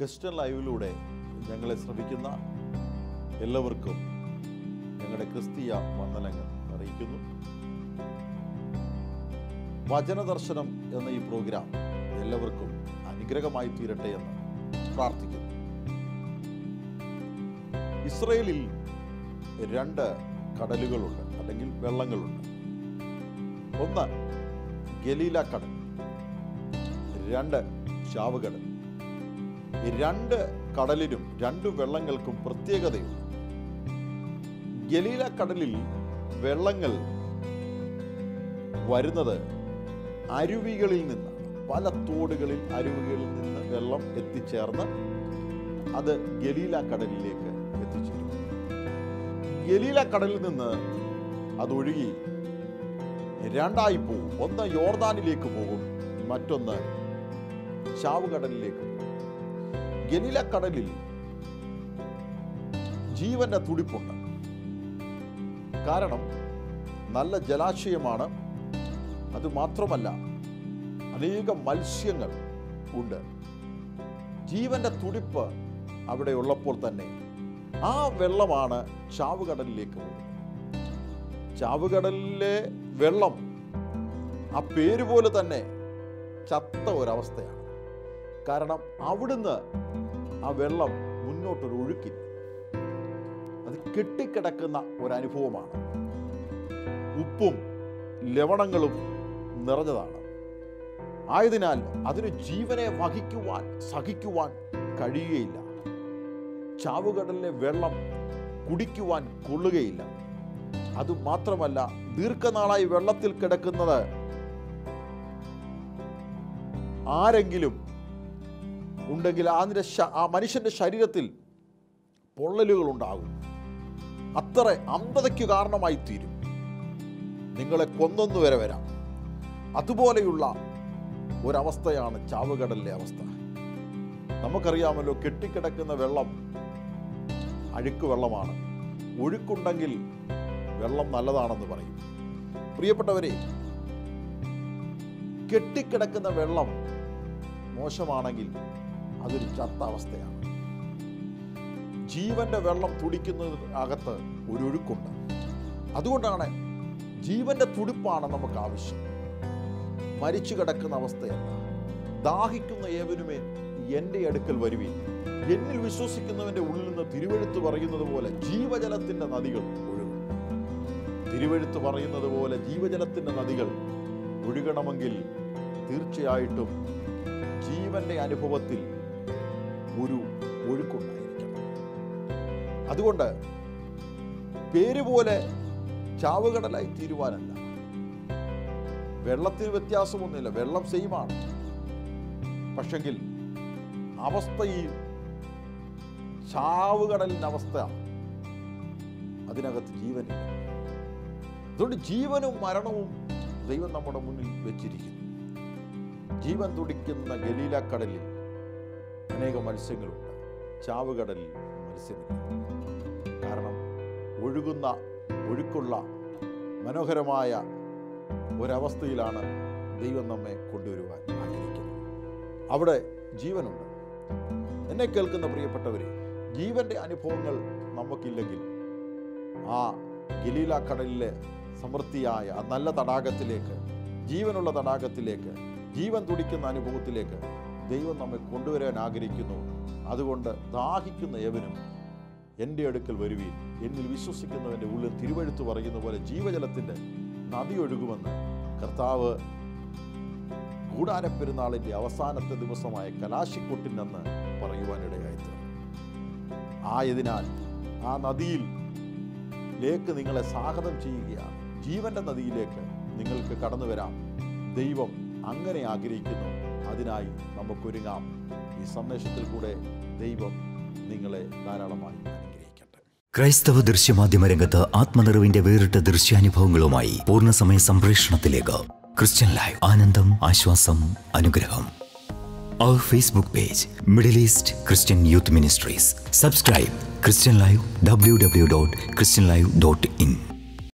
Christian ലൈവിലൂടെ ഞങ്ങളെ ശ്രമിക്കുന്ന എല്ലാവർക്കും ഞങ്ങളുടെ ക്രിസ്തീയ വന്ദനങ്ങൾ അറിയിക്കുന്നു. വചന ദർശനം എന്ന ഈ പ്രോഗ്രാം എല്ലാവർക്കും അനുഗ്രഹമായി തീരട്ടെ എന്ന് പ്രാർത്ഥിക്കുന്നു. ഇസ്രയേലിൽ 2 കടലുകളുണ്ട്, അല്ലെങ്കിൽ വെള്ളങ്ങളുണ്ട്. ഒന്ന് ഗലീല കടൽ, 2 ചാവുകടൽ. ഈ 2 കടലിനും 2 വെള്ളങ്ങൾക്കും പ്രത്യേകതയുണ്ട്. ഗലീല കടലിൽ വെള്ളങ്ങൾ വരുന്നത് അരുവികളിൽ നിന്ന്, പല തോടുകളിൽ അരുവികളിൽ നിന്ന് വെള്ളം എത്തിച്ചേർന്ന് അത് ഗലീല കടലിലേക്ക് എത്തിച്ചേരും. ഗലീല കടലിൽ നിന്ന് അതൊഴുകി 2ആയി പോകും. ഒന്ന് യോർദാനിലേക്ക് പോകും, മറ്റൊന്ന് ചാവുകടലിലേക്ക് പോകും. ഗലീല കടലിൽ ജീവന്റെ തുടിപ്പുണ്ട്. കാരണം നല്ല ജലാശയമാണ്. അതുമാത്രമല്ല, അനേകം മത്സ്യങ്ങൾ ഉണ്ട്. ജീവന്റെ തുടിപ്പ് അവിടെ ഉള്ളപ്പോൾ തന്നെ ആ വെള്ളമാണ് ചാവുകടലിലേക്ക് പോകുന്നത്. ചാവുകടലിലെ വെള്ളം ആ പേര് പോലെ തന്നെ ചത്ത ഒരവസ്ഥയാണ്. കാരണം അവിടുന്ന് ആ വെള്ളം മുന്നോട്ടൊരു ഒഴുക്കില്ല, അത് കെട്ടിക്കിടക്കുന്ന ഒരനുഭവമാണ്. ഉപ്പും ലവണങ്ങളും നിറഞ്ഞതാണ്. ആയതിനാൽ അതിന് ജീവനെ സഹിക്കുവാൻ കഴിയുകയില്ല. ചാവുകടലിലെ വെള്ളം കുടിക്കുവാൻ കൊള്ളുകയില്ല. അതുമാത്രമല്ല, ദീർഘനാളായി വെള്ളത്തിൽ കിടക്കുന്നത് ആരെങ്കിലും ഉണ്ടെങ്കിൽ ആ മനുഷ്യൻ്റെ ശരീരത്തിൽ പൊള്ളലുകൾ ഉണ്ടാകും. അത്ര അന്ധതയ്ക്ക് കാരണമായി തീരും. നിങ്ങളെ കൊന്നൊന്നു വരെ വരാം. അതുപോലെയുള്ള ഒരവസ്ഥയാണ് ചാവുകടലിലെ അവസ്ഥ. നമുക്കറിയാമല്ലോ, കെട്ടിക്കിടക്കുന്ന വെള്ളം അഴുക്ക് വെള്ളമാണ്. ഒഴുക്കുണ്ടെങ്കിൽ വെള്ളം നല്ലതാണെന്ന് പറയും. പ്രിയപ്പെട്ടവരെ, കെട്ടിക്കിടക്കുന്ന വെള്ളം മോശമാണെങ്കിൽ അതൊരു ചത്ത അവസ്ഥയാണ്. ജീവന്റെ വെള്ളം തുടിക്കുന്നതിനകത്ത് ഒരു ഒഴുക്കുണ്ട്. അതുകൊണ്ടാണ് ജീവന്റെ തുടിപ്പാണ് നമുക്ക് ആവശ്യം. മരിച്ചു കിടക്കുന്ന അവസ്ഥയല്ല. ദാഹിക്കുന്ന ഏവനുമേ എൻ്റെ അടുക്കൽ വരുവീൻ, എന്നിൽ വിശ്വസിക്കുന്നവന്റെ ഉള്ളിൽ നിന്ന് തിരുവെഴുത്ത് പറയുന്നത് പോലെ ജീവജലത്തിന്റെ നദികൾ ഒഴുകും. തിരുവെഴുത്ത് പറയുന്നത് പോലെ ജീവജലത്തിന്റെ നദികൾ ഒഴുകണമെങ്കിൽ തീർച്ചയായിട്ടും ജീവന്റെ അനുഭവത്തിൽ ഒരു ഒഴുക്കുണ്ടായിരിക്കണം. അതുകൊണ്ട് പേര് പോലെ ചാവുകടലായി തീരുവാനല്ല. വെള്ളത്തിന് വ്യത്യാസമൊന്നുമില്ല, വെള്ളം സെയിമാണ്. പക്ഷെങ്കിൽ അവസ്ഥ, ഈ ചാവുകടലിൻ്റെ അവസ്ഥ, അതിനകത്ത് ജീവനില്ല. അതുകൊണ്ട് ജീവനും മരണവും ദൈവം നമ്മുടെ മുന്നിൽ വെച്ചിരിക്കുന്നു. ജീവൻ തുടിക്കുന്ന ഗലീല കടലിൽ അനേകം മത്സ്യങ്ങളുണ്ട്, ചാവുകടലിൽ മത്സ്യമില്ല. കാരണം ഒഴുക്കുള്ള മനോഹരമായ ഒരവസ്ഥയിലാണ് ദൈവം നമ്മെ കൊണ്ടുവരുവാൻ ആഗ്രഹിക്കുന്നത്. അവിടെ ജീവനുണ്ട്. എന്നെ കേൾക്കുന്ന പ്രിയപ്പെട്ടവരെ, ജീവന്റെ അനുഭവങ്ങൾ നമുക്കില്ലെങ്കിൽ ആ ഗലീല കടലിലെ സമൃദ്ധിയായ ആ നല്ല തടാകത്തിലേക്ക്, ജീവനുള്ള തടാകത്തിലേക്ക്, ജീവൻ തുടിക്കുന്ന അനുഭവത്തിലേക്ക് ദൈവം നമ്മെ കൊണ്ടുവരാൻ ആഗ്രഹിക്കുന്നു. അതുകൊണ്ട് ദാഹിക്കുന്ന ഏവനും എൻ്റെ അടുക്കൽ വരുവീൻ, എന്നിൽ വിശ്വസിക്കുന്നവൻ്റെ ഉള്ളിൽ തിരുവെഴുത്ത് പറയുന്ന പോലെ ജീവജലത്തിൻ്റെ നദി ഒഴുകുമെന്ന് കർത്താവ് കൂടാരപ്പെരുന്നാളിൻ്റെ അവസാനത്തെ ദിവസമായ കലാശിക്കൊട്ടിനെന്ന് പറയുവാനിടയായി. ആയതിനാൽ ആ നദിയിലേക്ക് നിങ്ങളെ സ്വാഗതം ചെയ്യുകയാണ്. ജീവന്റെ നദിയിലേക്ക് നിങ്ങൾക്ക് കടന്നു വരാം. ദൈവം അങ്ങനെ ആഗ്രഹിക്കുന്നു. അതിനായി നമുക്കൊരുങ്ങാം. ഈ സന്ദേശത്തിൽ കൂടെ ദൈവം നിങ്ങളെ ധാരാളമായി അനുഗ്രഹിക്കട്ടെ. ക്രൈസ്തവ ദൃശ്യമാധ്യമ രംഗത്ത് ആത്മനിറവിന്റെ വേറിട്ട ദൃശ്യാനുഭവങ്ങളുമായി പൂർണ്ണസമയ സംപ്രേഷണത്തിലേക്ക് ക്രിസ്ത്യൻ ലൈവ്. ആനന്ദം, ആശ്വാസം, അനുഗ്രഹം. Our Facebook page, Middle East Christian Youth Ministries. Subscribe ChristianLIVE, www.christianlive.in.